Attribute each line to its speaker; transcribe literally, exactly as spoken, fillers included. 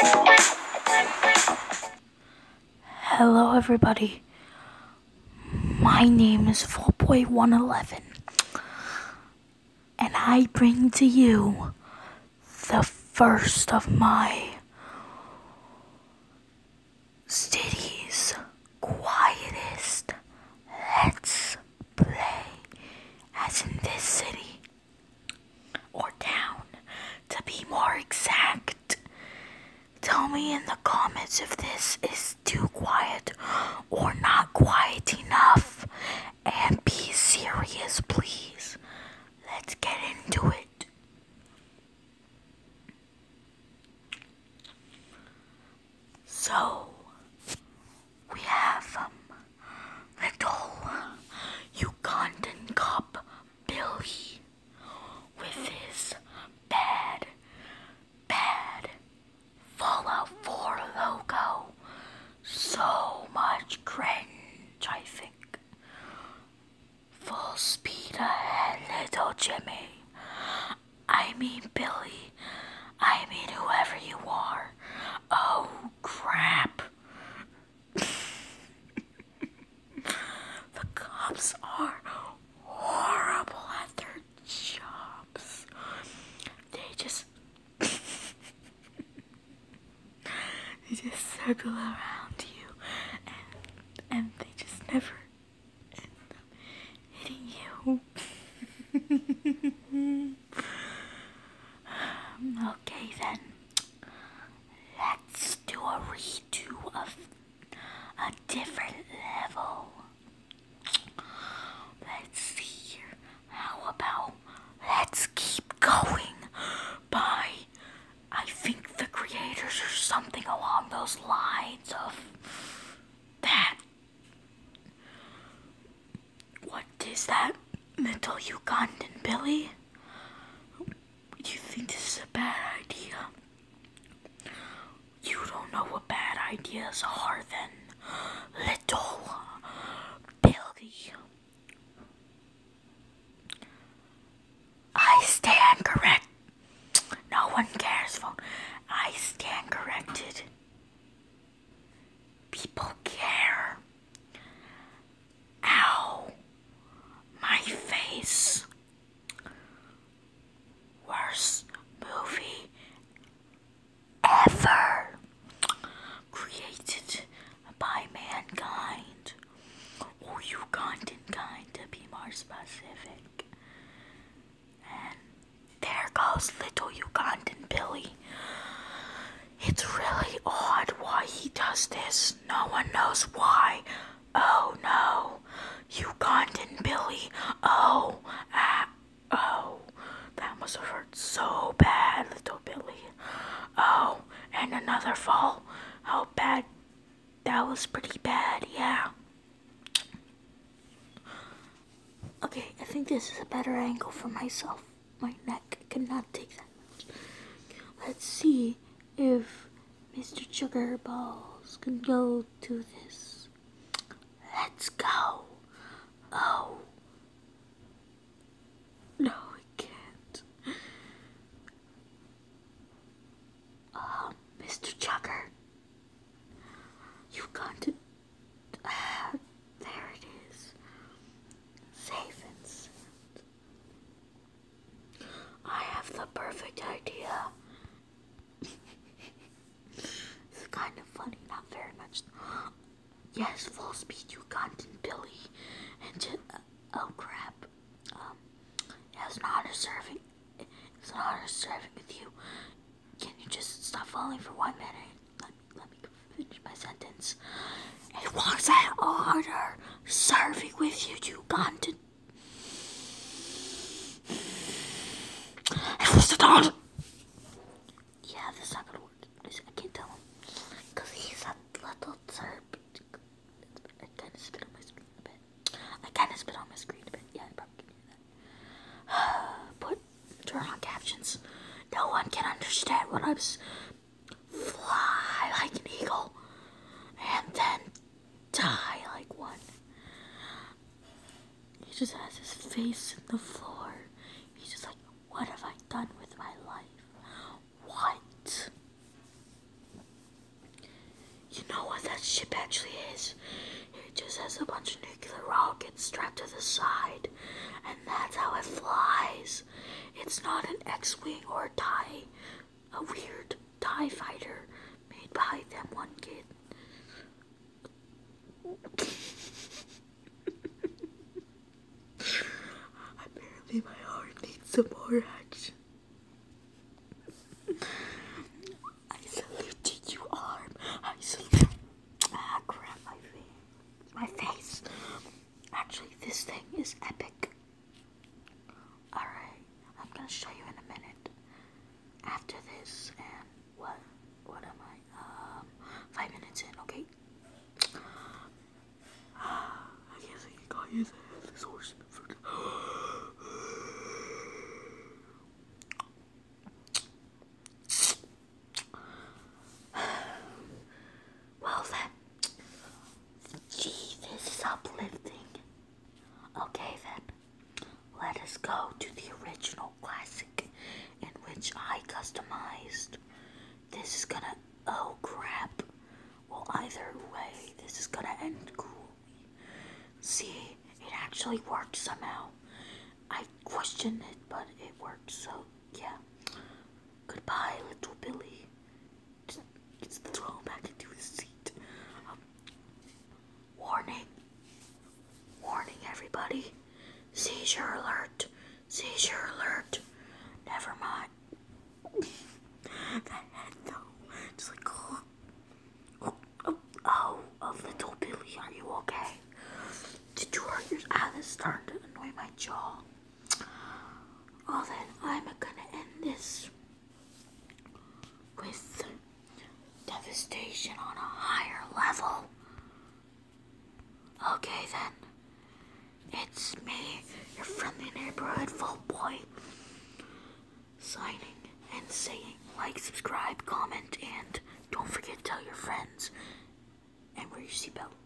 Speaker 1: Hello everybody, my name is Fullboy one eleven, and I bring to you the first of my city's quietest Let's Play, as in this city, or town, to be more exact. Tell me in the comments if this is too quiet or not quiet enough. And be serious, please. Let's get into it. So, we have um, little Ugandan cop Billy with his bad, bad Fallout four logo. So much cringe, I think. Full speed ahead, little Jimmy. I mean Billy. I mean whoever you are. Oh crap. The cops are horrible at their jobs. They just They just circle around you, and, and they just never end up hitting you. Okay then, let's do a redo of a different level. Let's see here, how about let's keep going by, I think the creators or something along those lines of that. What is that, little Ugandan Billy? You think this is a bad idea? You don't know what bad ideas are then, little Billy. I stand correct. No one cares, phone. I stand corrected. People care. Ow. My face. Worst movie ever. Created by mankind. Or Ugandan kind, to be more specific. And there goes little Ugandan Billy. It's really odd why he does this. No one knows why. Oh no. Ugandan Billy. Oh. Ah. Oh. That must have hurt so bad, little Billy. Oh. And another fall. How bad. That was pretty bad, yeah. Okay, I think this is a better angle for myself. My neck cannot take that much. Let's see if Mister Sugar Balls can go to this. Let's go. Oh. No, I can't. Um, Mister Chugger. You got to... Uh, there it is. Safe and sound. I have the perfect idea. It's kind of funny, not very much. Yes, full speed Ugandan Billy. And just, uh, oh crap. Um, it's an honor serving. It's an honor serving with you. Can you just stop falling for one minute? Let, let me finish my sentence. It was an honor serving with you, Ugandan. It was an honor. Yeah, this is not gonna work. I can't tell him. Because he's a little turd. I kind of spit on my screen a bit. I kind of spit on my screen a bit. Yeah, I probably can hear that. Put, turn on captions. No one can understand what I'm... Fly like an eagle. And then die like one. He just has his face in the floor. He's just like, what have I done with my life? What? It's not an X-Wing or a TIE, a weird TIE fighter made by them one kid. Apparently my heart needs some more action. I salute you, arm. I salute. Ah, crap, my face. My face. Actually, this thing is epic. Alright, I'm gonna show you in a minute. After this, and what? What am I? Um, five minutes in, okay? I guess I can call you the headless horseman for the well then, gee, this is uplifting. Okay then, let us go to the original classic in which I customized. This is gonna, oh crap. Well, either way, this is gonna end coolly. See, it actually worked somehow. I questioned it, but it worked, so yeah. Goodbye, little Billy. Just, just throw him back into his seat. Um, warning. Warning, everybody. Seizure alert. Seizure alert. Never mind. That head, though. Just like, oh, oh, oh, oh, oh, little Billy, are you okay? Did you hurt your, ah, this is starting to annoy my jaw. Oh, then I'm gonna end this with devastation on a higher level. Okay, then. It's me, your friendly neighborhood folk boy, signing and saying like, subscribe, comment, and don't forget to tell your friends, and wear your seatbelt.